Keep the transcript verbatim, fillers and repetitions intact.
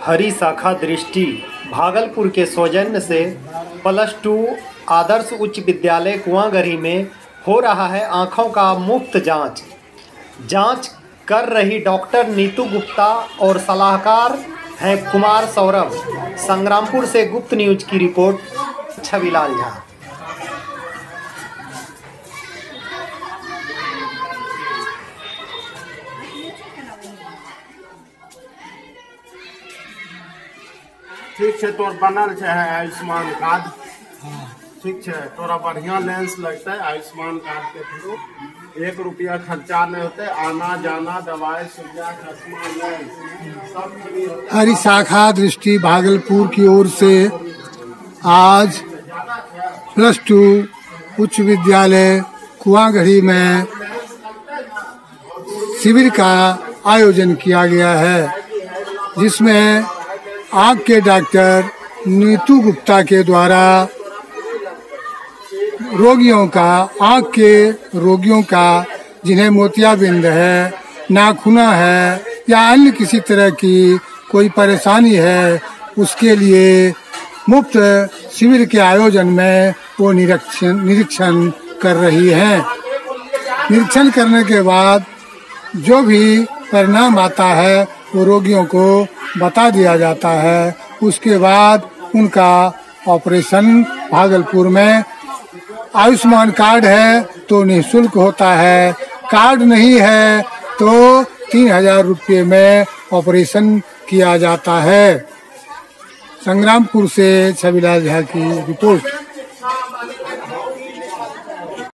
हरी शाखा दृष्टि भागलपुर के सौजन्य से प्लस टू आदर्श उच्च विद्यालय कुआंगरी में हो रहा है आँखों का मुफ्त जांच। जांच कर रही डॉक्टर नीतू गुप्ता और सलाहकार हैं कुमार सौरभ। संग्रामपुर से गुप्त न्यूज की रिपोर्ट, छविलाल झा। ठीक है, तोर बनल है आयुष्मान कार्ड। ठीक है, तोरा बढ़िया लेंस लगता है आयुष्मान कार्ड के थ्रू। एक रुपया खर्चा नहीं होते, आना जाना, दवाई, सुविधा, चश्मा, लेंस सब फ्री होता है। हरी शाखा दृष्टि भागलपुर की ओर से आज प्लस टू उच्च विद्यालय कुआंगरी में शिविर का आयोजन किया गया है, जिसमें आँख के डॉक्टर नीतू गुप्ता के द्वारा रोगियों का आँख के रोगियों का जिन्हें मोतियाबिंद है, नाखूना है या अन्य किसी तरह की कोई परेशानी है, उसके लिए मुफ्त शिविर के आयोजन में वो निरीक्षण निरीक्षण कर रही हैं। निरीक्षण करने के बाद जो भी परिणाम आता है वो रोगियों को बता दिया जाता है। उसके बाद उनका ऑपरेशन भागलपुर में आयुष्मान कार्ड है तो निःशुल्क होता है, कार्ड नहीं है तो तीन हजार रुपये में ऑपरेशन किया जाता है। संग्रामपुर से छविलाल झा की रिपोर्ट।